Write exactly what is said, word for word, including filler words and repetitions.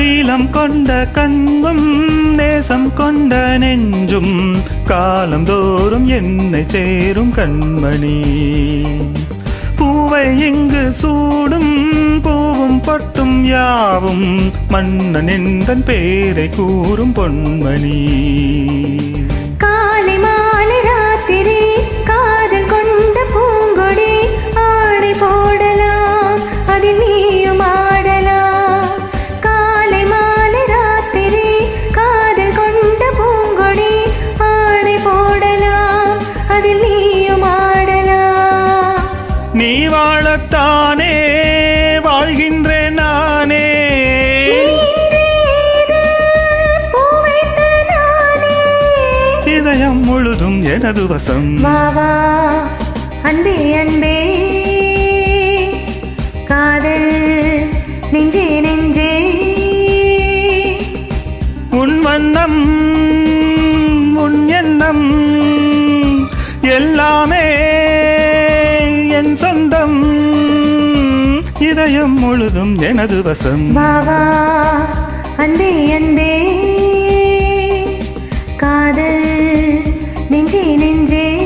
நீலம் கொண்ட கண்ணும் நேசம் கொண்ட நெஞ்சும் காலம் தோறும் என்னை தேரும் கண்மணி. பூவை இங்கு சூடும் பூவும் பட்டும் யாவும் மன்னன் எந்தன் பேரை கூறும் பொன்மணி. காலை மாலை ராத்திரி காதல் கொண்ட பூங்கொடி ஆடை போடலாம் அதில் நீயும் ஆடலாம். காலை மாலை ராத்திரி காதல் கொண்ட பூங்கொடி ஆடை போடலாம் அதில் நீயும் ஆடலாம். நீ வாழத்தானே வாழ்கின்றேன் நானே, இதயம் முழுதும் எனது வசம். வாவா அன்பே அன்பே காதல் நெஞ்சே நெஞ்சே. உன் வண்ணம் உன் எண்ணம் எல்லாமே என் சொந்தம், இதயம் முழுதும் எனது வசம். வாவா அன்பே அன்பே காதல் நெஞ்சே நெஞ்சே.